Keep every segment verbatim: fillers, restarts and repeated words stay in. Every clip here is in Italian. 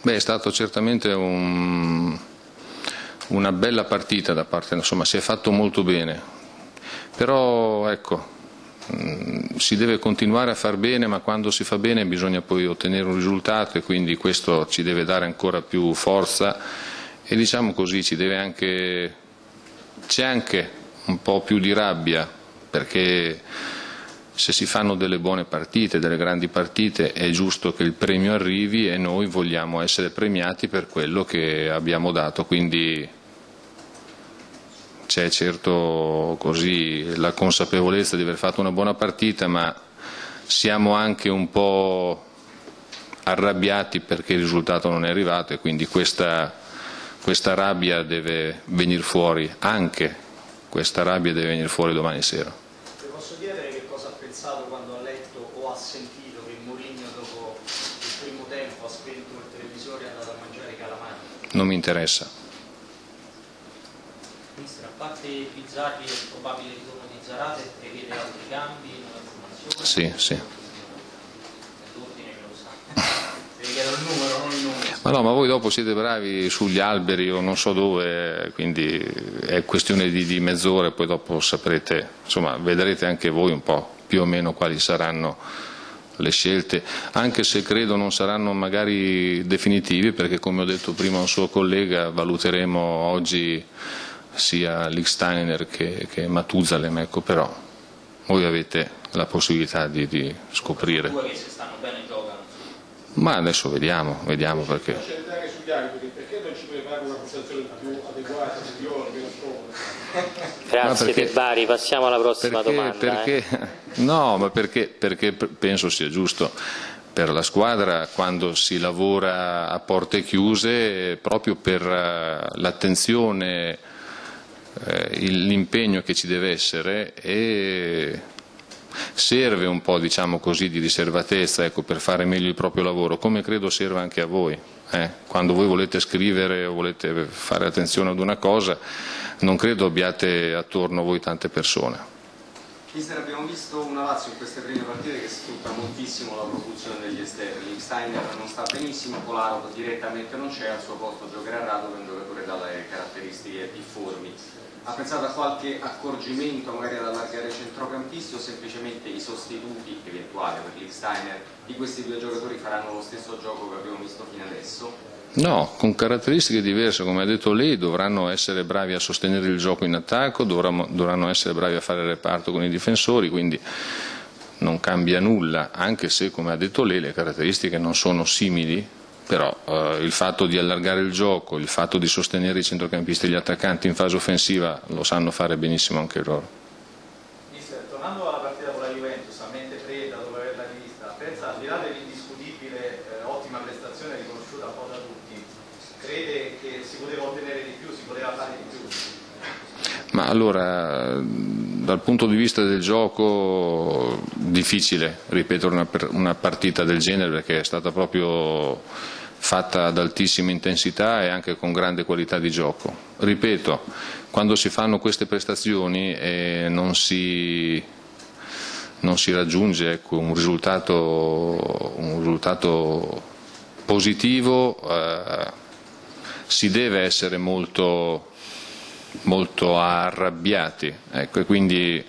Beh, è stato certamente un, una bella partita da parte, insomma, si è fatto molto bene, però ecco, mh, si deve continuare a far bene, ma quando si fa bene bisogna poi ottenere un risultato e quindi questo ci deve dare ancora più forza e diciamo così ci deve anche, c'è anche un po' più di rabbia perché se si fanno delle buone partite, delle grandi partite, è giusto che il premio arrivi e noi vogliamo essere premiati per quello che abbiamo dato, quindi c'è certo così la consapevolezza di aver fatto una buona partita, ma siamo anche un po' arrabbiati perché il risultato non è arrivato e quindi questa, questa rabbia deve venire fuori, anche questa rabbia deve venire fuori domani sera. Posso chiedere che cosa ha pensato quando ha letto o ha sentito che Mourinho dopo il primo tempo ha spento il televisore e è andato a mangiare i calamari? Non mi interessa. Mister, a parte Pizzarri e il probabile ritorno di Zarate, prevede altri cambi nella formazione? Sì, sì. L'ordine che lo sa. Vi chiedo il numero, non il numero. Ma no, ma voi dopo siete bravi sugli alberi o non so dove, quindi è questione di, di mezz'ora e poi dopo saprete, insomma, vedrete anche voi un po' più o meno quali saranno le scelte, anche se credo non saranno magari definitivi perché come ho detto prima a un suo collega valuteremo oggi sia Lichtsteiner che, che Matuzalem, ecco, però voi avete la possibilità di, di scoprire. Due che se stanno bene giocano. Ma adesso vediamo, vediamo perché. Perché non ci prepara una prestazione più adeguata, migliore, meno scomoda? Grazie perché, Tebbari, passiamo alla prossima perché, domanda. Perché, eh. No, ma perché, perché penso sia giusto per la squadra quando si lavora a porte chiuse proprio per l'attenzione, eh, l'impegno che ci deve essere e serve un po', diciamo così, di riservatezza, ecco, per fare meglio il proprio lavoro, come credo serva anche a voi. Eh? Quando voi volete scrivere o volete fare attenzione ad una cosa, non credo abbiate attorno a voi tante persone. Mister, abbiamo visto una Lazio in queste prime partite che sfrutta moltissimo la propulsione degli esterni. Lichtsteiner non sta benissimo, Kolarov direttamente non c'è, al suo posto giocherà Rado, un giocatore dalle caratteristiche difformi. Ha pensato a qualche accorgimento, magari ad allargare i centrocampisti o semplicemente i sostituti eventuali per Lichtsteiner di questi due giocatori faranno lo stesso gioco che abbiamo visto fino adesso? No, con caratteristiche diverse, come ha detto lei, dovranno essere bravi a sostenere il gioco in attacco, dovranno, dovranno essere bravi a fare il reparto con i difensori, quindi non cambia nulla, anche se, come ha detto lei, le caratteristiche non sono simili, però eh, il fatto di allargare il gioco, il fatto di sostenere i centrocampisti e gli attaccanti in fase offensiva lo sanno fare benissimo anche loro. Mister, tornando alla partita con la Juventus, a mente fredda, dopo averla rivista, pensa, al di là dell'indiscutibile eh, ottima prestazione riconosciuta un po' da tutti, crede che si poteva ottenere di più, si poteva fare di più? Ma allora, dal punto di vista del gioco, difficile ripetere una, una partita del genere perché è stata proprio fatta ad altissima intensità e anche con grande qualità di gioco. Ripeto, quando si fanno queste prestazioni e non si, non si raggiunge ecco, un risultato, un risultato positivo, eh, si deve essere molto molto arrabbiati, ecco, e quindi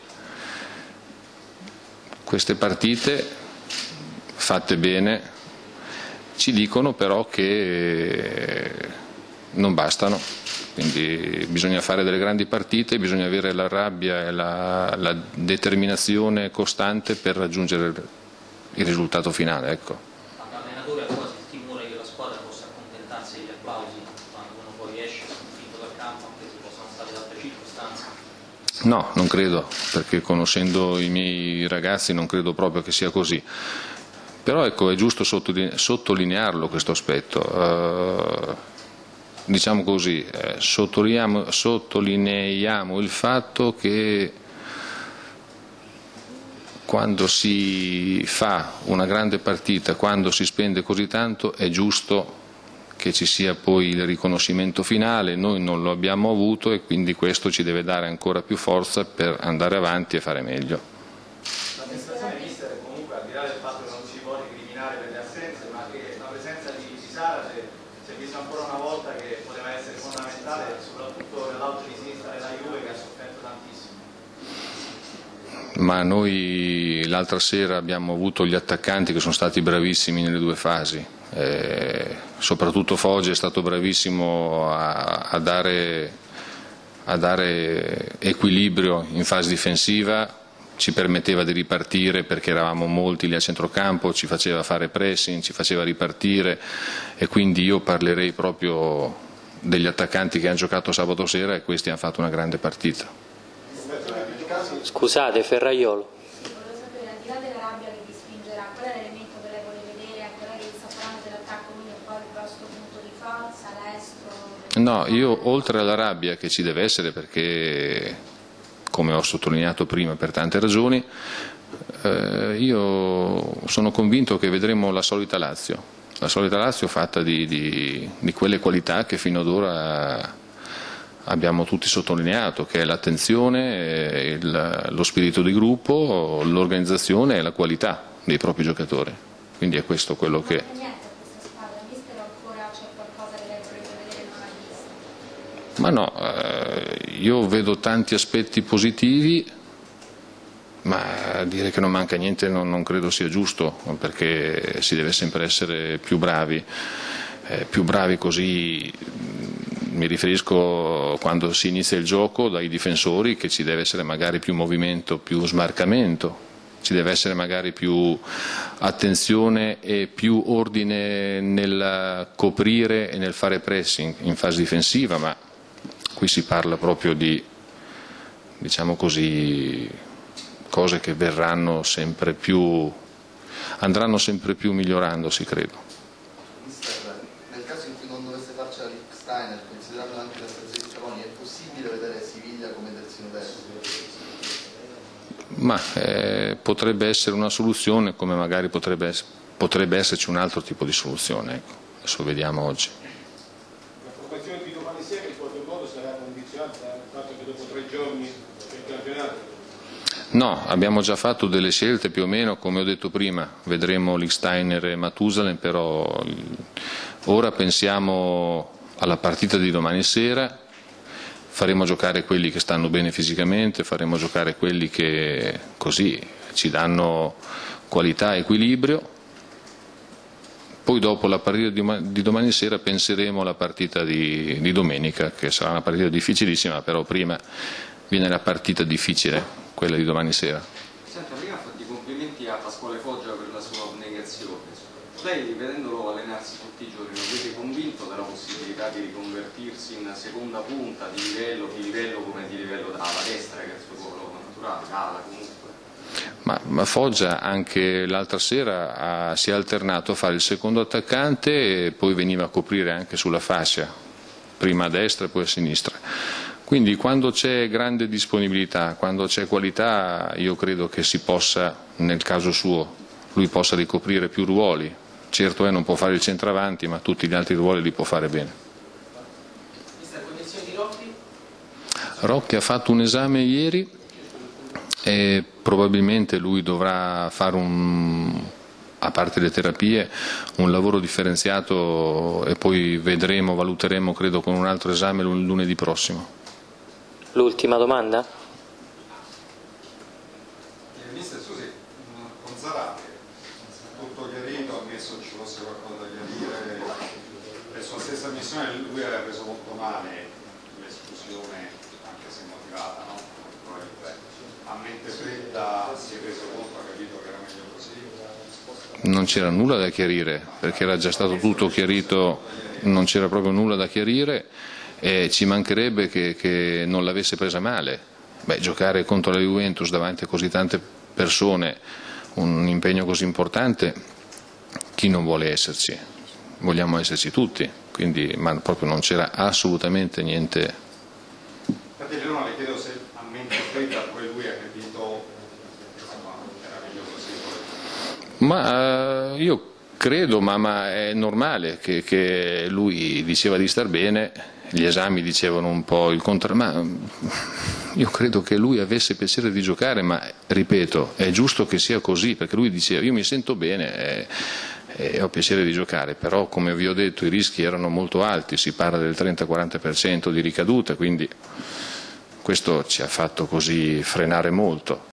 queste partite fatte bene ci dicono però che non bastano, quindi bisogna fare delle grandi partite, bisogna avere la rabbia e la, la determinazione costante per raggiungere il risultato finale, ecco. Ma l'allenatore ha quasi il timore che la squadra possa accontentarsi degli applausi quando uno poi esce sconfitto dal campo, anche se possono state altre circostanze? No, non credo, perché conoscendo i miei ragazzi non credo proprio che sia così. Però ecco, è giusto sottolinearlo questo aspetto. Uh, diciamo così, eh, sottolineiamo, sottolineiamo il fatto che quando si fa una grande partita, quando si spende così tanto, è giusto che ci sia poi il riconoscimento finale, noi non lo abbiamo avuto e quindi questo ci deve dare ancora più forza per andare avanti e fare meglio. La sensazione, mister, è comunque, al di là del fatto che non si può recriminare per le assenze, ma che la presenza di Sarate si è visto ancora una volta che poteva essere fondamentale, soprattutto nell'auto di sinistra della Juve che ha sofferto tantissimo. Ma noi l'altra sera abbiamo avuto gli attaccanti che sono stati bravissimi nelle due fasi, eh, soprattutto Foggia è stato bravissimo a, a, dare, a dare equilibrio in fase difensiva, ci permetteva di ripartire perché eravamo molti lì a centrocampo, ci faceva fare pressing, ci faceva ripartire, e quindi io parlerei proprio degli attaccanti che hanno giocato sabato sera, e questi hanno fatto una grande partita. Scusate, Ferraiolo. Volevo sapere, al di là della rabbia che vi spingerà, qual è l'elemento che lei vuole vedere, anche lei che sta parlando dell'attacco, quindi qual è il vostro punto di forza, l'estro? No, io oltre alla rabbia che ci deve essere, perché come ho sottolineato prima per tante ragioni, eh, io sono convinto che vedremo la solita Lazio, la solita Lazio fatta di, di, di quelle qualità che fino ad ora abbiamo tutti sottolineato, che è l'attenzione, il, lo spirito di gruppo, l'organizzazione e la qualità dei propri giocatori. Quindi è questo quello che... Ma no, eh, io vedo tanti aspetti positivi, ma dire che non manca niente non, non credo sia giusto, perché si deve sempre essere più bravi, eh, più bravi così, mi riferisco quando si inizia il gioco dai difensori, che ci deve essere magari più movimento, più smarcamento, ci deve essere magari più attenzione e più ordine nel coprire e nel fare pressing in fase difensiva, ma qui si parla proprio di, diciamo così, cose che verranno sempre più, andranno sempre più migliorandosi, credo. Mister, nel caso in cui non dovesse farcela Lichtsteiner, considerando anche la stazione di Scaloni, è possibile vedere Siviglia come terzino destro? Ma eh, potrebbe essere una soluzione, come magari potrebbe, potrebbe esserci un altro tipo di soluzione, ecco. Adesso vediamo oggi. La formazione di domani sera in qualche modo sarà condizionata dal fatto che dopo tre giorni c'è il campionato? No, abbiamo già fatto delle scelte più o meno, come ho detto prima, vedremo Lichtsteiner e Matusalem, però ora pensiamo alla partita di domani sera, faremo giocare quelli che stanno bene fisicamente, faremo giocare quelli che così ci danno qualità e equilibrio. Poi dopo la partita di domani sera penseremo alla partita di, di domenica, che sarà una partita difficilissima, però prima viene la partita difficile, quella di domani sera. Senta, prima fatti i complimenti a Pasquale Foggia per la sua abnegazione. Lei, vedendolo allenarsi tutti i giorni, non vede convinto della possibilità di riconvertirsi in seconda punta di livello, di livello come di livello dalla destra, che è il suo ruolo naturale, ala comunque? Ma, ma Foggia anche l'altra sera ha, si è alternato a fare il secondo attaccante e poi veniva a coprire anche sulla fascia, prima a destra e poi a sinistra. Quindi quando c'è grande disponibilità, quando c'è qualità, io credo che si possa, nel caso suo, lui possa ricoprire più ruoli. Certo è, non può fare il centravanti, ma tutti gli altri ruoli li può fare bene. Mister, condizioni di Rocchi? Rocchi ha fatto un esame ieri e probabilmente lui dovrà fare, un, a parte le terapie, un lavoro differenziato e poi vedremo, valuteremo credo con un altro esame lunedì prossimo. L'ultima domanda? Eh, mister, scusi, con Zarate, tutto chiarito, ammesso ci fosse qualcosa da chiarire, per sua stessa missione lui aveva preso molto male l'esclusione, anche se motivata, no? A mente fredda si è reso conto, ha capito che era meglio così? Non c'era nulla da chiarire, perché era già stato tutto chiarito, non c'era proprio nulla da chiarire. E ci mancherebbe che, che non l'avesse presa male. Beh, giocare contro la Juventus davanti a così tante persone, un impegno così importante, chi non vuole esserci? Vogliamo esserci tutti, quindi, ma proprio non c'era assolutamente niente. Infatti non le chiedo se a mente fredda poi lui ha capito, insomma, era meglio così. Ma eh, io credo, ma, ma è normale che, che lui diceva di star bene. Gli esami dicevano un po' il contrario, ma io credo che lui avesse piacere di giocare, ma ripeto, è giusto che sia così, perché lui diceva io mi sento bene, e, e ho piacere di giocare, però come vi ho detto i rischi erano molto alti, si parla del trenta quaranta per cento di ricaduta, quindi questo ci ha fatto così frenare molto.